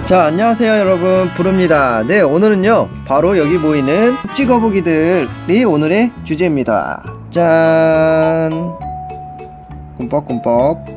자, 안녕하세요 여러분, 부릅니다. 네, 오늘은요 바로 여기 보이는 육지거북이들이 오늘의 주제입니다. 짠, 꿈뻑꿈뻑.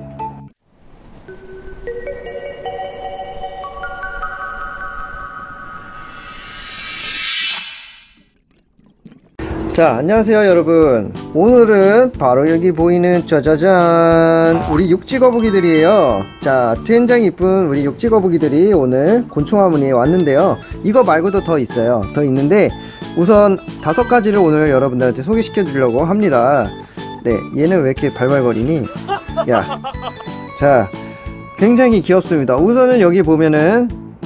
자, 안녕하세요 여러분. 오늘은 바로 여기 보이는 짜자잔, 우리 육지거북이들이에요. 자, 굉장히 이쁜 우리 육지거북이들이 오늘 곤충화문에 왔는데요. 이거 말고도 더 있어요. 더 있는데 우선 5가지를 오늘 여러분들한테 소개시켜 주려고 합니다. 네, 얘는 왜 이렇게 발발거리니? 야, 자, 굉장히 귀엽습니다. 우선은 여기 보면은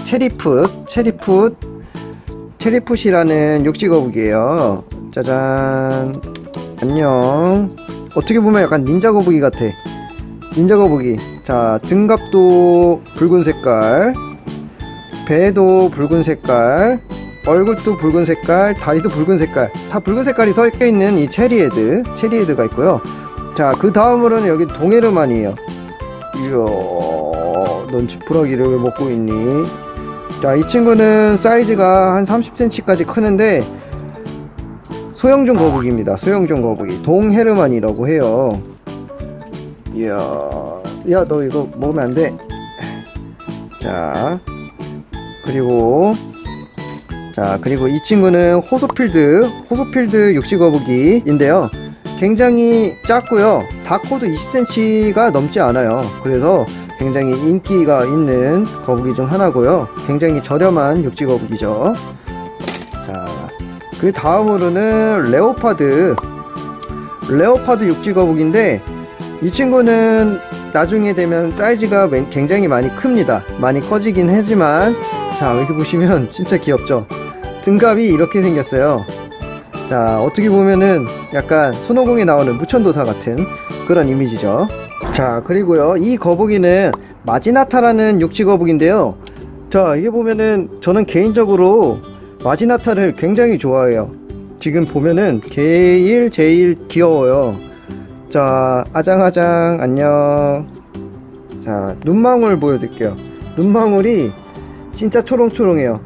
체리풋이라는 육지거북이에요. 짜잔, 안녕. 어떻게 보면 약간 닌자 거북이 같아. 닌자 거북이. 자, 등갑도 붉은 색깔, 배도 붉은 색깔, 얼굴도 붉은 색깔, 다리도 붉은 색깔, 다 붉은 색깔이 섞여있는 이 체리헤드가 있고요. 자, 그 다음으로는 여기 동해르만이에요. 이야, 넌 지푸라기를 왜 먹고 있니? 자, 이 친구는 사이즈가 한 30cm까지 크는데 소형종 거북이입니다. 소형종 거북이. 동헤르만이라고 해요. 이야, 야, 너 이거 먹으면 안 돼. 자, 그리고 이 친구는 호소필드 육지거북이인데요. 굉장히 작고요. 다 커도 20cm가 넘지 않아요. 그래서 굉장히 인기가 있는 거북이 중 하나고요. 굉장히 저렴한 육지거북이죠. 자, 그 다음으로는 레오파드 육지거북인데, 이 친구는 나중에 되면 사이즈가 굉장히 많이 큽니다. 많이 커지긴 하지만, 자, 여기 보시면 진짜 귀엽죠? 등갑이 이렇게 생겼어요. 자, 어떻게 보면은 약간 손오공에 나오는 무천도사 같은 그런 이미지죠. 자, 그리고요, 이 거북이는 마지나타라는 육지거북인데요. 자, 이게 보면은 저는 개인적으로 마지나타를 굉장히 좋아해요. 지금 보면은 제일 귀여워요. 자, 아장아장 안녕. 자, 눈망울 보여드릴게요. 눈망울이 진짜 초롱초롱해요.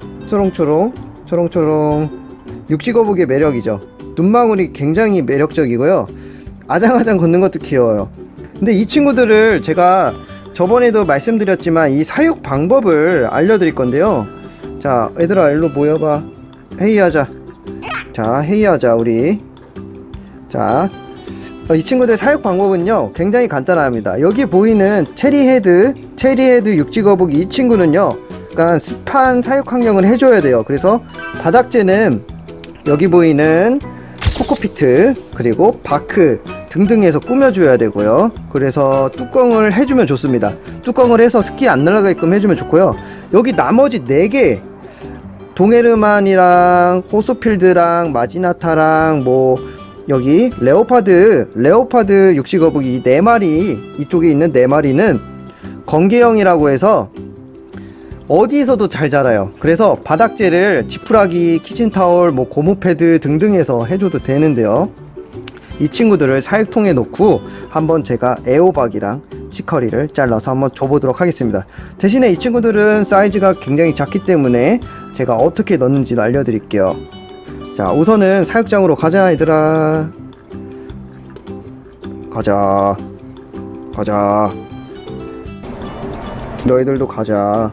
초롱초롱. 육지거북이의 매력이죠. 눈망울이 굉장히 매력적이고요. 아장아장 걷는 것도 귀여워요. 근데 이 친구들을 제가 저번에도 말씀드렸지만 이 사육 방법을 알려드릴 건데요. 자, 얘들아 일로 모여봐. 회의하자. 자, 회의하자 우리. 자, 이 친구들 사육 방법은요 굉장히 간단합니다. 여기 보이는 체리헤드 육지거북이, 이 친구는요 약간 습한 사육 환경을 해줘야 돼요. 그래서 바닥재는 여기 보이는 코코피트 그리고 바크 등등해서 꾸며줘야 되고요. 그래서 뚜껑을 해주면 좋습니다. 뚜껑을 해서 습기 안 날아가게끔 해주면 좋고요. 여기 나머지 4개, 동헤르만이랑 호소필드랑 마지나타랑 뭐 여기 레오파드 육지거북이 4마리, 이쪽에 있는 4마리는 건개형이라고 해서 어디에서도 잘 자라요. 그래서 바닥재를 지푸라기, 키친타올, 뭐 고무패드 등등해서 해줘도 되는데요. 이 친구들을 사육통에 놓고 한번 제가 애호박이랑 치커리를 잘라서 한번 줘보도록 하겠습니다. 대신에 이 친구들은 사이즈가 굉장히 작기 때문에 제가 어떻게 넣는지 알려드릴게요. 자, 우선은 사육장으로 가자 얘들아. 가자. 너희들도 가자.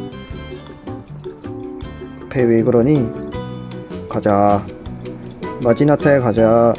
배 왜 그러니? 가자. 마지나타에 가자.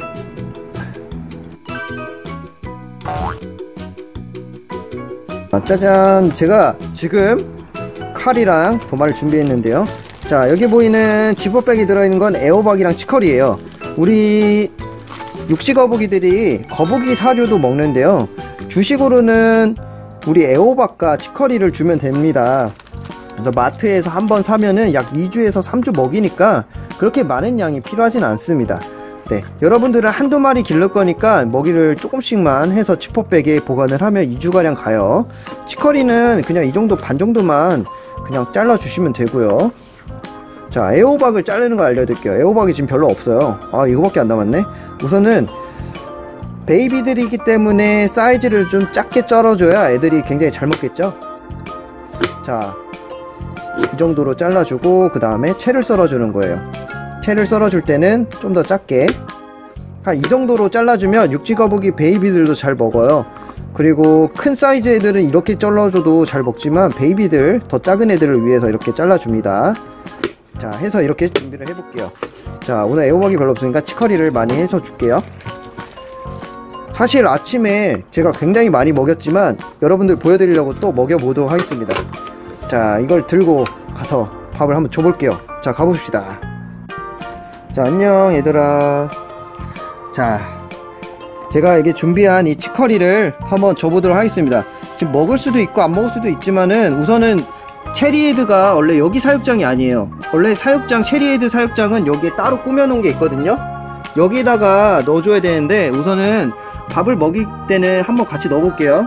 짜잔, 제가 지금 칼이랑 도마를 준비했는데요. 자, 여기 보이는 지퍼백이 들어있는 건 애호박이랑 치커리예요. 우리 육지거북이들이 거북이 사료도 먹는데요. 주식으로는 우리 애호박과 치커리를 주면 됩니다. 그래서 마트에서 한번 사면은 약 2주에서 3주 먹이니까 그렇게 많은 양이 필요하진 않습니다. 네, 여러분들은 한두 마리 기를 거니까 먹이를 조금씩만 해서 지퍼백에 보관을 하면 2주가량 가요. 치커리는 그냥 이 정도, 반 정도만 그냥 잘라 주시면 되고요. 자, 애호박을 자르는 걸 알려드릴게요. 애호박이 지금 별로 없어요. 아, 이거밖에 안 남았네. 우선은 베이비들이기 때문에 사이즈를 좀 작게 썰어줘야 애들이 굉장히 잘 먹겠죠. 자, 이 정도로 잘라주고 그 다음에 채를 썰어주는 거예요. 채를 썰어줄 때는 좀 더 작게 한 이 정도로 잘라주면 육지거북이 베이비들도 잘 먹어요. 그리고 큰 사이즈 애들은 이렇게 잘라줘도 잘 먹지만 베이비들, 더 작은 애들을 위해서 이렇게 잘라줍니다. 자, 해서 이렇게 준비를 해볼게요. 자, 오늘 애호박이 별로 없으니까 치커리를 많이 해서 줄게요. 사실 아침에 제가 굉장히 많이 먹였지만 여러분들 보여드리려고 또 먹여보도록 하겠습니다. 자, 이걸 들고 가서 밥을 한번 줘볼게요. 자, 가봅시다. 자, 안녕 얘들아. 자, 제가 이게 준비한 이 치커리를 한번 줘보도록 하겠습니다. 지금 먹을 수도 있고 안 먹을 수도 있지만은 우선은 체리헤드가 원래 여기 사육장이 아니에요. 원래 사육장, 체리헤드 사육장은 여기에 따로 꾸며놓은 게 있거든요. 여기에다가 넣어줘야 되는데 우선은 밥을 먹일 때는 한번 같이 넣어볼게요.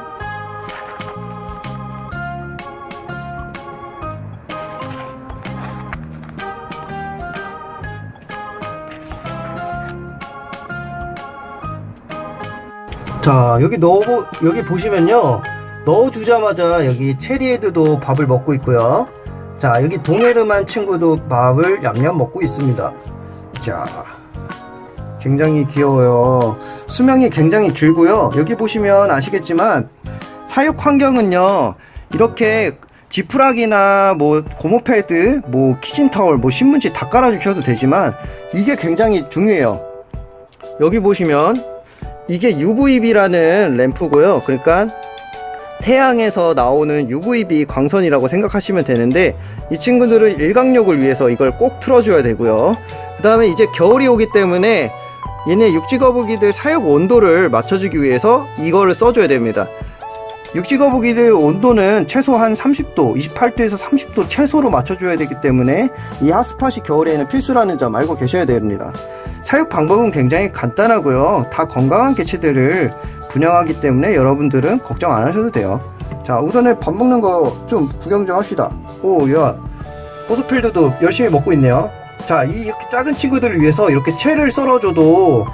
자, 여기 보시면요, 넣어주자마자 여기 체리헤드도 밥을 먹고 있고요. 자, 여기 동에르만 친구도 밥을 얌얌 먹고 있습니다. 자, 굉장히 귀여워요. 수명이 굉장히 길고요. 여기 보시면 아시겠지만 사육 환경은요, 이렇게 지푸라기나 뭐 고무패드, 뭐 키친타월, 뭐 신문지 다 깔아주셔도 되지만 이게 굉장히 중요해요. 여기 보시면 이게 UVB라는 램프고요. 그러니까 태양에서 나오는 UVB 광선이라고 생각하시면 되는데 이 친구들은 일광욕을 위해서 이걸 꼭 틀어줘야 되고요. 그 다음에 이제 겨울이 오기 때문에 얘네 육지거북이들 사육 온도를 맞춰주기 위해서 이거를 써줘야 됩니다. 육지거북이들 온도는 최소한 30도, 28도에서 30도 최소로 맞춰줘야 되기 때문에 이 핫스팟이 겨울에는 필수라는 점 알고 계셔야 됩니다. 사육 방법은 굉장히 간단하고요. 다 건강한 개체들을 분양하기 때문에 여러분들은 걱정 안 하셔도 돼요. 자, 우선은 밥 먹는 거 좀 구경 좀 합시다. 오, 야, 호스필드도 열심히 먹고 있네요. 자, 이렇게 작은 친구들을 위해서 이렇게 채를 썰어줘도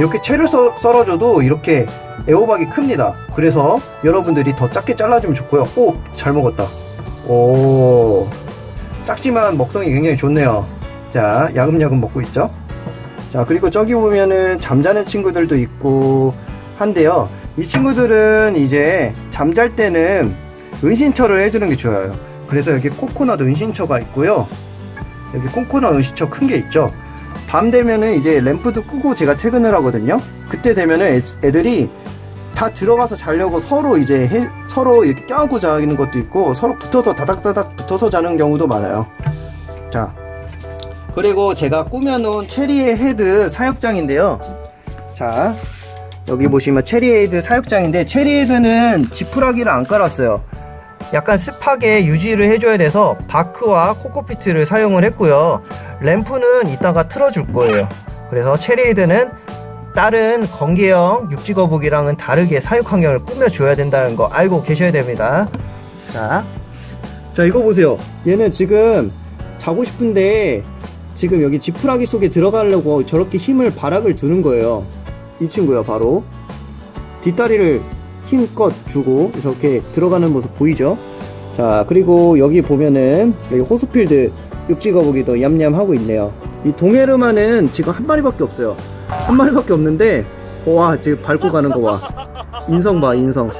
이렇게 애호박이 큽니다. 그래서 여러분들이 더 작게 잘라주면 좋고요. 오, 잘 먹었다. 오, 작지만 먹성이 굉장히 좋네요. 자, 야금야금 먹고 있죠. 자, 그리고 저기 보면은 잠자는 친구들도 있고 한데요, 이 친구들은 이제 잠잘 때는 은신처를 해주는 게 좋아요. 그래서 여기 코코넛 은신처가 있고요. 여기 코코넛 은신처 큰 게 있죠. 밤 되면은 이제 램프도 끄고 제가 퇴근을 하거든요. 그때 되면은 애들이 다 들어가서 자려고 서로 이렇게 껴안고 자는 것도 있고 서로 붙어서 다닥다닥 붙어서 자는 경우도 많아요. 자, 그리고 제가 꾸며놓은 체리헤드 사육장인데요. 자, 여기 보시면 체리헤드 사육장인데 체리헤드는 지푸라기를 안 깔았어요. 약간 습하게 유지를 해줘야 돼서 바크와 코코피트를 사용을 했고요. 램프는 이따가 틀어줄 거예요. 그래서 체리헤드는 다른 건개형 육지거북이랑은 다르게 사육 환경을 꾸며줘야 된다는 거 알고 계셔야 됩니다. 자, 이거 보세요. 얘는 지금 자고 싶은데 지금 여기 지푸라기 속에 들어가려고 저렇게 바락을 두는 거예요. 이 친구요, 바로 뒷다리를 힘껏 주고 저렇게 들어가는 모습 보이죠? 자, 그리고 여기 보면은 여기 호스필드 육지거북이도 얌얌 하고 있네요. 이 동에르만은 지금 한 마리밖에 없어요. 한 마리밖에 없는데 와, 지금 밟고 가는 거 봐. 인성 봐, 인성.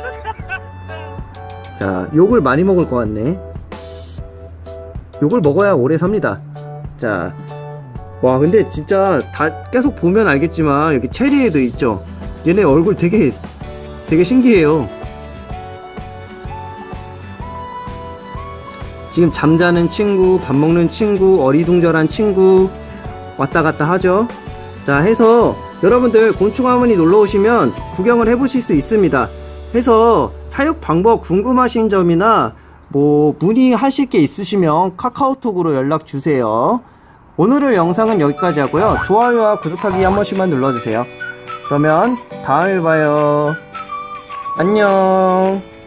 자, 욕을 많이 먹을 것 같네. 욕을 먹어야 오래 삽니다. 자, 와, 근데 진짜 다 계속 보면 알겠지만 여기 체리헤드 있죠? 얘네 얼굴 되게 신기해요. 지금 잠자는 친구, 밥 먹는 친구, 어리둥절한 친구 왔다 갔다 하죠. 자, 해서 여러분들 곤충하모니 놀러 오시면 구경을 해보실 수 있습니다. 해서 사육 방법 궁금하신 점이나 뭐 문의하실 게 있으시면 카카오톡으로 연락 주세요. 오늘의 영상은 여기까지 하고요. 좋아요와 구독하기 한 번씩만 눌러주세요. 그러면 다음에 봐요. 안녕.